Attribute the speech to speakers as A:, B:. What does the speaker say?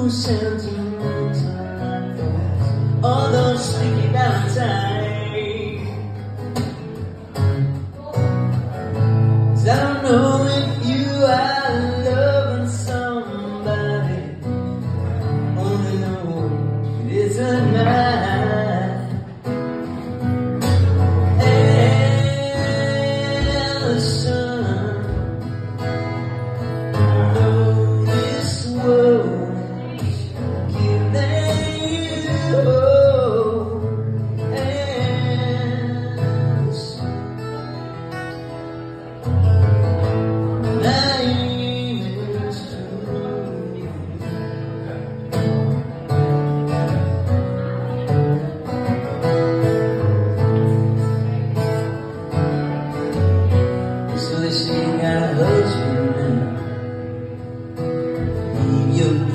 A: sentimental, all those sticky valentines. 'Cause I don't know if you are loving somebody, only know it isn't mine. Allison, know this world giving you hope. Allison, my ears to you. So they say you got a husband now, leave your